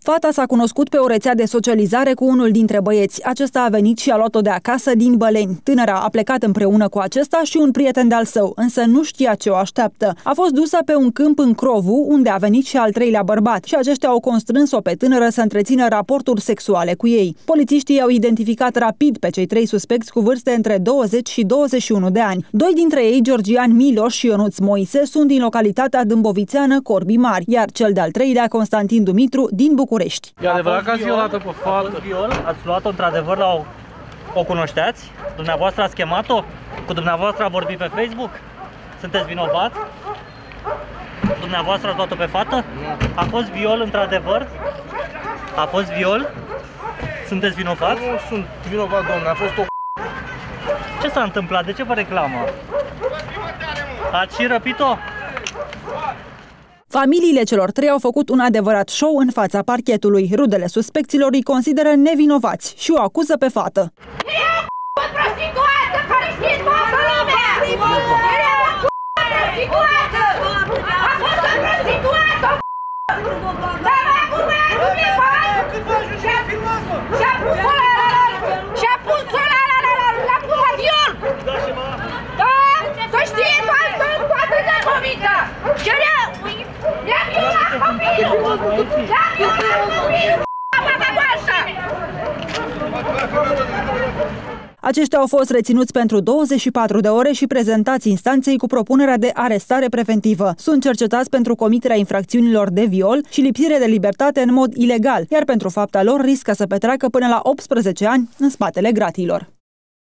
Fata s-a cunoscut pe o rețea de socializare cu unul dintre băieți. Acesta a venit și a luat-o de acasă din Băleni. Tânăra a plecat împreună cu acesta și un prieten de-al său, însă nu știa ce o așteaptă. A fost dusă pe un câmp în Crovu, unde a venit și al treilea bărbat și aceștia au constrâns-o pe tânără să întrețină raporturi sexuale cu ei. Polițiștii au identificat rapid pe cei 3 suspecți cu vârste între 20 și 21 de ani. 2 dintre ei, Georgian Miloș și Ionuț Moise, sunt din localitatea dâmbovițeană Corbii Mari, iar cel de-al treilea, Constantin Dumitru, din București. E adevărat că ați violat-o pe fată? Ați luat-o într-adevăr la o cunoșteați? Dumneavoastră ați chemat-o? Cu dumneavoastră a vorbit pe Facebook? Sunteți vinovat? Dumneavoastră ați luat-o pe fată? A fost viol într-adevăr? A fost viol? Sunteți vinovat? Nu sunt vinovat, domnule, a fost o... Ce s-a întâmplat? De ce vă reclamă? Ați și răpit-o? Familiile celor 3 au făcut un adevărat show în fața parchetului. Rudele suspecților îi consideră nevinovați și o acuză pe fată. Aceștia au fost reținuți pentru 24 de ore și prezentați instanței cu propunerea de arestare preventivă. Sunt cercetați pentru comiterea infracțiunilor de viol și lipsire de libertate în mod ilegal, iar pentru fapta lor riscă să petreacă până la 18 ani în spatele gratiilor.